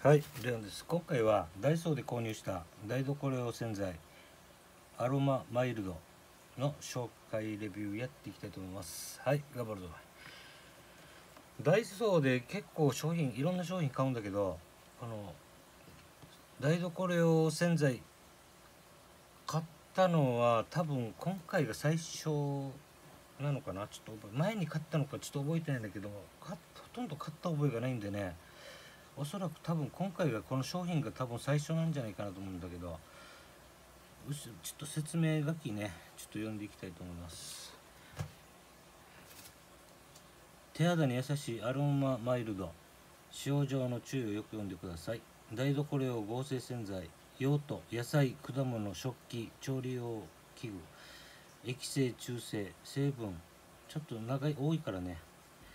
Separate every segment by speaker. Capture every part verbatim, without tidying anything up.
Speaker 1: はい、レオンです。今回はダイソーで購入した台所用洗剤アロママイルドの紹介レビューやっていきたいと思います。はい、頑張るぞ。ダイソーで結構商品いろんな商品買うんだけど、あの台所用洗剤買ったのは多分今回が最初なのかな。ちょっと前に買ったのかちょっと覚えてないんだけど、ほとんど買った覚えがないんでね、おそらく多分今回がこの商品が多分最初なんじゃないかなと思うんだけど、うしちょっと説明書きねちょっと読んでいきたいと思います。手肌に優しいアロママイルド、使用上の注意をよく読んでください。台所用合成洗剤、用途野菜、果物、食器、調理用器具、液性、中性、成分ちょっと長い多いからね。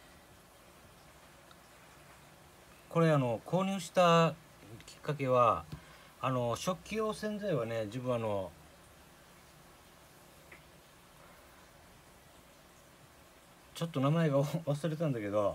Speaker 1: これあの購入したきっかけは、あの食器用洗剤はね、自分あのちょっと名前が忘れたんだけど、あ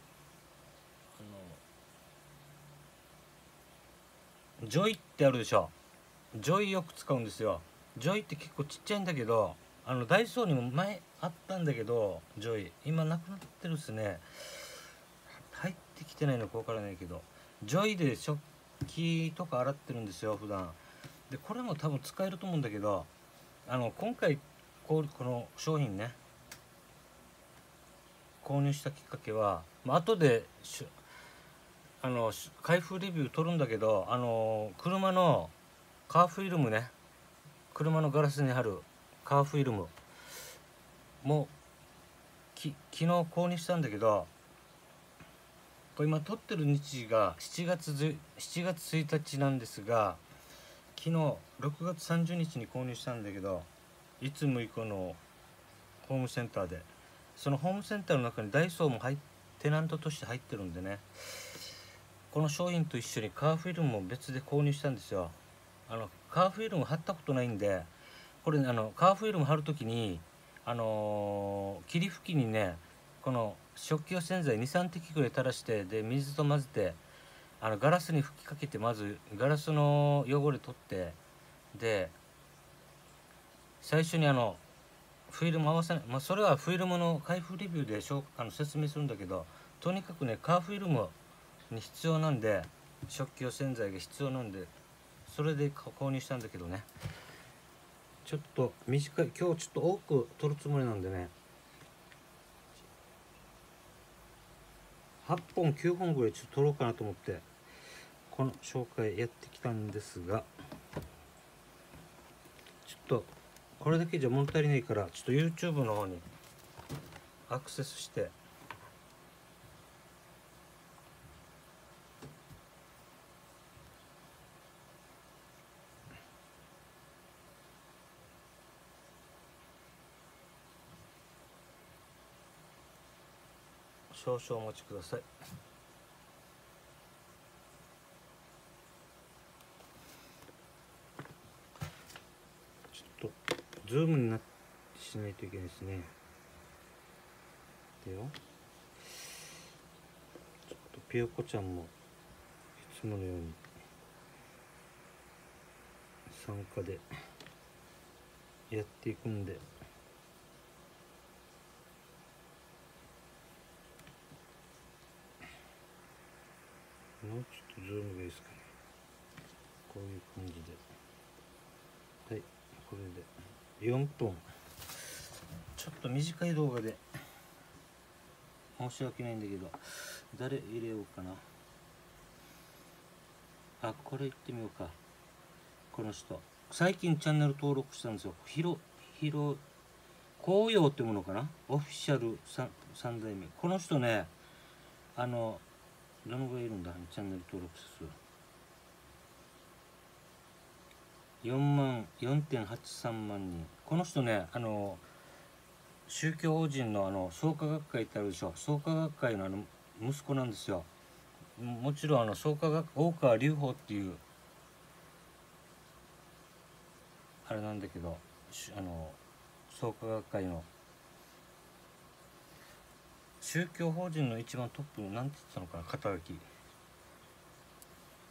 Speaker 1: のジョイってあるでしょ。ジョイよく使うんですよ。ジョイって結構ちっちゃいんだけど、あのダイソーにも前あったんだけど、ジョイ今なくなってるっすね。入ってきてないのか分からないけど、ジョイで食器とか洗ってるんですよ普段で。これも多分使えると思うんだけど、あの今回ここの商品ね購入したきっかけは、まあ後でしあの開封レビュー取るんだけど、あの車のカーフィルムね、車のガラスに貼るカーフィルムもき昨日購入したんだけど、これ今撮ってる日時がしちがつついたちなんですが、昨日ろくがつさんじゅうにちに購入したんだけど、いつむいかのホームセンターで、そのホームセンターの中にダイソーも入っテナントとして入ってるんでね、この商品と一緒にカーフィルムも別で購入したんですよ。あのカーフィルム貼ったことないんで、これ、ね、あのカーフィルム貼るときに、あのー、霧吹きにね、この食器用洗剤にさんてきぐらい垂らして、で水と混ぜて、あのガラスに吹きかけて、まずガラスの汚れ取って、で最初にあのフィルム合わせない、まあ、それはフィルムの開封レビューでしょあの説明するんだけど、とにかくねカーフィルムに必要なんで、食器用洗剤が必要なんで、それで購入したんだけどね、ちょっと短い、今日ちょっと多く取るつもりなんでね、はっぽんきゅうほんぐらいちょっと取ろうかなと思ってこの紹介やってきたんですが、ちょっとこれだけじゃ物足りないから、ちょっと YouTube の方にアクセスして少々お待ちください。ちょっとズームになってしないといけないですね。でよ、ちょっとピヨコちゃんもいつものように参加でやっていくんで、もうちょっとズームがいいですかね。こういう感じで、はい、これでよんぷん、ちょっと短い動画で申し訳ないんだけど、誰入れようかな。あ、これ行ってみようか。この人最近チャンネル登録したんですよ。ひろひろ紅葉ってものかな、オフィシャル 3, 三代目。この人ね、あのどのぐらいいるんだチャンネル登録者数よんまん よんてんはちさんまんにん。この人ね、あの宗教法人のあの創価学会ってあるでしょ。創価学会のあの息子なんですよ。もちろんあの創価学大川隆法っていうあれなんだけど、あの創価学会の宗教法人の一番トップ、なんて言ってたのかな、肩書き。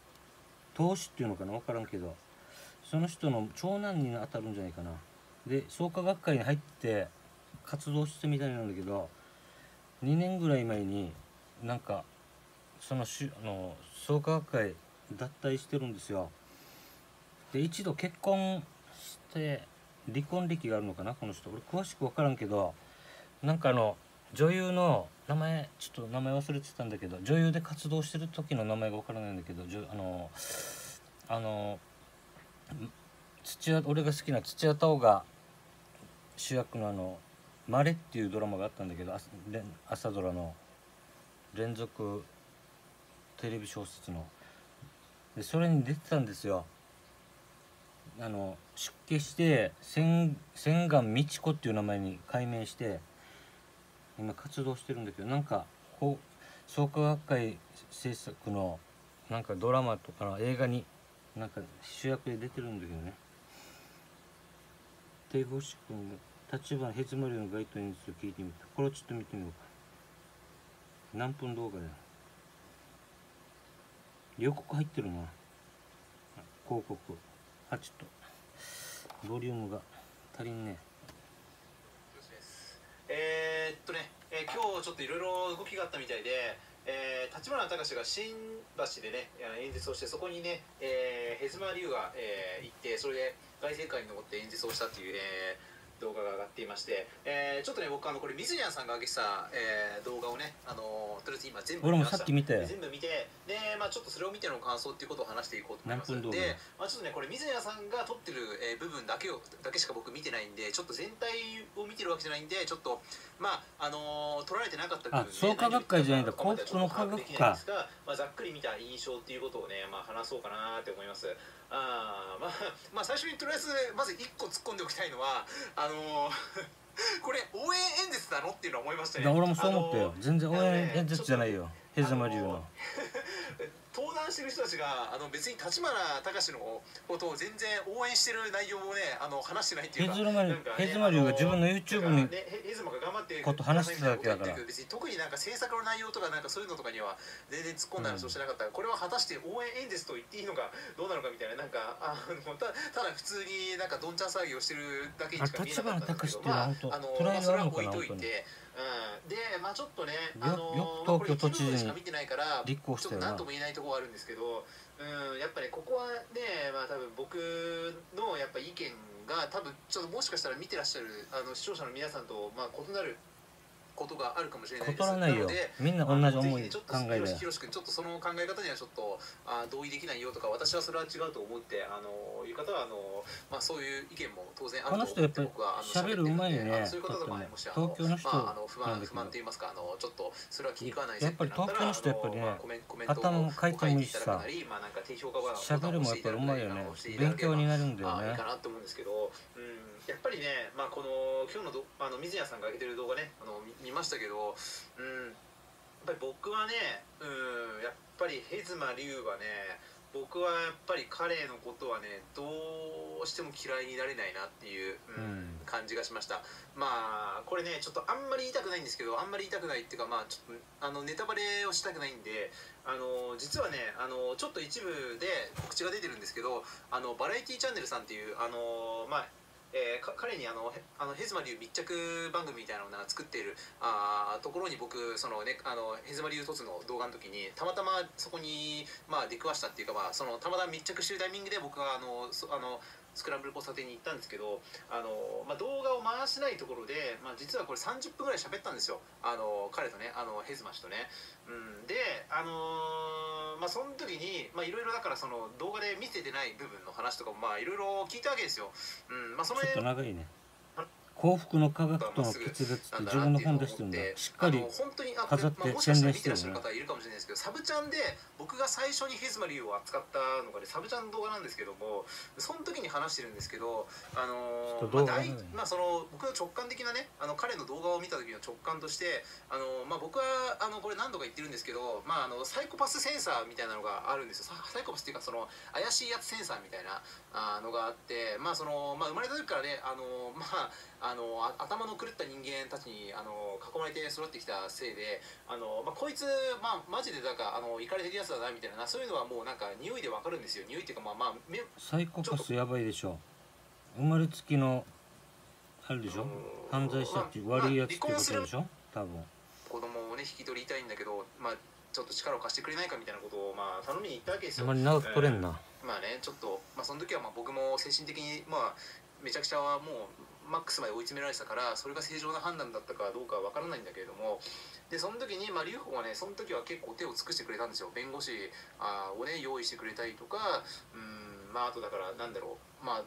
Speaker 1: 当主っていうのかな、分からんけど、その人の長男に当たるんじゃないかな。で創価学会に入って活動してみたいなんだけど、にねんぐらい前になんかそのしあの創価学会脱退してるんですよ。で一度結婚して離婚歴があるのかなこの人。俺詳しく分からんけど、なんかあの女優の名前ちょっと名前忘れてたんだけど、女優で活動してる時の名前が分からないんだけど、あのあの土屋俺が好きな土屋太鳳が主役のあの「マレ」っていうドラマがあったんだけど、朝ドラの連続テレビ小説の。でそれに出てたんですよ。あの出家して千千願美智子っていう名前に改名して今活動してるんだけど、なんかこう創価学会制作のなんかドラマとかの映画になんか主役で出てるんだけどね。帝法志君が立花ヘズマリの街頭演説を聞いてみた。これをちょっと見てみようか。何分動画だよ。予告入ってるな。広告はちとボリュームが足りんね。
Speaker 2: えー、っとね、えー、今日ちょっといろいろ動きがあったみたいで、えー、立花隆が新橋でね演説をして、そこにね、えー、ヘズマリュウが、えー、行って、それで凱旋会に登って演説をしたっていう、えー動画が上がっていまして、えー、ちょっとね僕あのこれ水谷さんが上げてた、えー、動画をね、あのー、とりあえず今全部見ました。
Speaker 1: 俺もさっき見たよ。
Speaker 2: 全部見て、でまあちょっとそれを見ての感想っていうことを話していこうと思います。で、まあ、ちょっとねこれ水谷さんが撮ってる、えー、部分だけをだけしか僕見てないんで、ちょっと全体を見てるわけじゃないんで、ちょっとまああのー、撮られてなかった部分、ね、
Speaker 1: あ創価学会じゃないんだ、幸福の科学か。
Speaker 2: まあ、ざっくり見た印象っていうことをね、まあ、話そうかなって思います。あまあ、まあ最初にとりあえずまずいっこ突っ込んでおきたいのは、あのー、これ応援演説なのっていうのは思いましたね。
Speaker 1: 俺もそう思ったよ。全然応援演説じゃないよ、ヘズマリュウの。
Speaker 2: 登壇してる人たちがあの別に立花隆のことを全然応援してる内容をねあの話してないっていうか、
Speaker 1: ヘズマリュウが自分の YouTube に
Speaker 2: ヘズマが頑張って
Speaker 1: こと話してただけだから、
Speaker 2: 別に特になんか制作の内容とかなんかそういうのとかには全然突っ込んだ話をしてなかった、うん、これは果たして応援演説と言っていいのかどうなのかみたいな、なんかあの た, ただ普通になんかどんちゃん騒ぎをしてるだけにしか見えなかったんですけど、まああのまあそれは置いといて。うん、でまあちょっとね、あのー、東京都知事に立候補したよな。ちょっと何とも言えないところはあるんですけど、うん、やっぱり、ね、ここはね、まあ多分僕のやっぱ意見が多分ちょっともしかしたら見てらっしゃるあの視聴者の皆さんとまあ異なることがあるかもしれないです。
Speaker 1: 異ならないよ。みんな同じ思い考えだよ。
Speaker 2: ひろし君ちょっとその考え方にはちょっとあ同意できないよとか、私はそれは違うと思ってあのいう方はあのまあそういう意見も当然あると思って僕は
Speaker 1: 喋るうまいね。
Speaker 2: そういう方とかね、もしあ
Speaker 1: の東京の人
Speaker 2: まああの不満不満と言いますか、あのちょっとそれは気に食わない。
Speaker 1: やっぱり東京の人やっぱりね、頭も回転もいいしさ、喋るもやっぱりうまいよね。勉強になるんだよね。
Speaker 2: いいかなと思うんですけど、うん、やっぱりね、まあこの今日のどあの水谷さんが上げてる動画ね、あの見ましたけど、うん、やっぱり僕はね、うん、やっぱりヘズマリュウはね、僕はやっぱり彼のことはねどうしても嫌いになれないなっていう、うんうん、感じがしました。まあこれねちょっとあんまり言いたくないんですけど、あんまり言いたくないっていうか、まあちょっとあのネタバレをしたくないんで、あの実はねあのちょっと一部で告知が出てるんですけど、あのバラエティチャンネルさんっていうあのまあえー、彼にあのあのヘズマリュウ密着番組みたいなのを作っているあところに僕その、ね、あのヘズマリュウ凸の動画の時にたまたまそこに、まあ、出くわしたっていうか、まあ、そのたまたま密着してるタイミングで僕はあのあのスクランブル交差点に行ったんですけど、あの、まあ、動画を回しないところで、まあ、実はこれさんじゅっぷんぐらい喋ったんですよ、あの彼とね、あのヘズマ氏とね、うん、であのー、まあその時にいろいろだからその動画で見せてない部分の話とかもまあいろいろ聞いたわけですよ、うん、まあその
Speaker 1: ちょっと長いね。幸福の科学との決別って自分の本出してるんだ。しっかり飾って宣伝してるね。
Speaker 2: 方いるかもしれないですけど、サブチャンで僕が最初にヘズマリュウを扱ったのが、ね、サブチャンの動画なんですけども、その時に話してるんですけど、あのー、まあ大まあその僕の直感的なね、あの彼の動画を見た時の直感として、あのー、まあ僕はあのこれ何度か言ってるんですけど、まああのサイコパスセンサーみたいなのがあるんですよ。サイコパスっていうかその怪しいやつセンサーみたいなのがあって、まあそのまあ生まれた時からね、あのー、まああのあ頭の狂った人間たちにあの囲まれて育ってきたせいで、あの、まあ、こいつ、まあ、マジでなんかあのイカれてるやつだなみたいな、そういうのはもうなんか匂いでわかるんですよ。匂いっていうか、まあまあ目
Speaker 1: サイコパスやばいでしょ。生まれつきのあるでしょ、犯罪者っていう悪いやつってことでしょ、多分。
Speaker 2: 子供をね引き取りたいんだけど、まあちょっと力を貸してくれないかみたいなことをまあ頼みに行ったわけですよ。
Speaker 1: あんまり長く取れんな、
Speaker 2: えー、まあねちょっと、まあ、その時はまあ僕も精神的にまあめちゃくちゃもうマックスまで追い詰められてたから、それが正常な判断だったかどうかは分からないんだけれども、でその時にまあ劉邦はね、その時は結構手を尽くしてくれたんですよ。弁護士あをね用意してくれたりとか、うんまああとだからなんだろう、まあ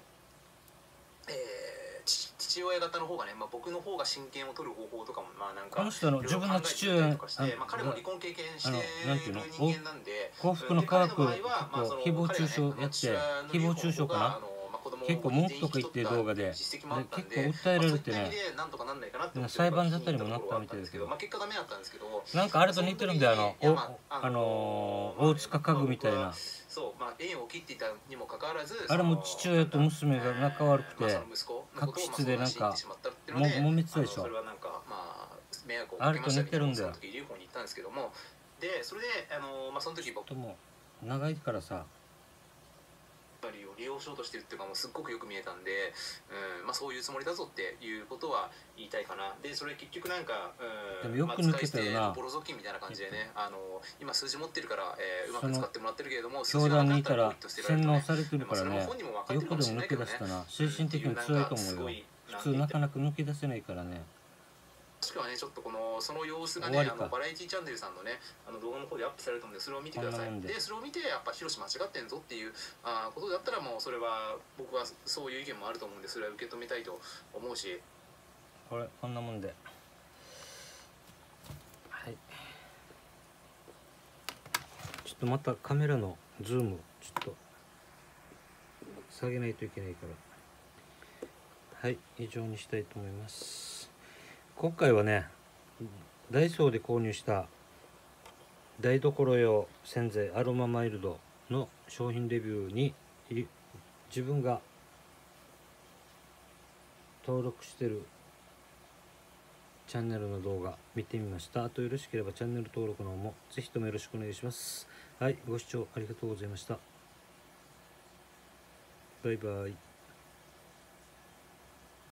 Speaker 2: えー、父親方の方がね、まあ、僕の方が親権を取る方法とかもまあなんか
Speaker 1: この人の自分の父親、
Speaker 2: まあ、彼も離婚経験している人間なんで、
Speaker 1: 幸福の科学を誹謗中傷やって、誹謗中傷かな、結構文句とか言って動画で、で結構訴えられてね、裁判沙汰にもなったみたいですけど、なんかあれと似てるんだよ、あのあの大塚家具みたいな。
Speaker 2: そうまあ縁を切っていたにもかかわらず、
Speaker 1: あれも父親と娘が仲悪くて確執でなんかも揉めてたでしょ。あれと似てるんだよ。
Speaker 2: でそれであのまあその時僕
Speaker 1: とも長いからさ。
Speaker 2: を利用しようとしてるっていうか、もうすっごくよく見えたんで、うんまあ、そういうつもりだぞっていうことは言いたいかな。でそれ結局なんか、
Speaker 1: うん、でもよく抜けたよな、
Speaker 2: ボロ雑巾みたいな感じでね、あの今数字持ってるから、えー、うまく使ってもらってるけれども、
Speaker 1: 教団にいたら洗脳されてるからね、よくでも抜け出せたな。精神的に強いと思うよ。普通なかなか抜け出せないからね。
Speaker 2: もしくはね、ちょっとこのその様子がね、あのバラエティチャンネルさんのね、あの動画の方でアップされると思うんで、それを見てください。で、それを見てやっぱヒロシ間違ってんぞっていうあことだったら、もうそれは僕はそういう意見もあると思うんで、それは受け止めたいと思うし、
Speaker 1: これこんなもんで、はい。ちょっとまたカメラのズームちょっと下げないといけないから、はい、以上にしたいと思います。今回はね、ダイソーで購入した台所用洗剤アロママイルドの商品レビューに自分が登録してるチャンネルの動画見てみました。あとよろしければチャンネル登録の方もぜひともよろしくお願いします。はい、ご視聴ありがとうございました。バイバイ。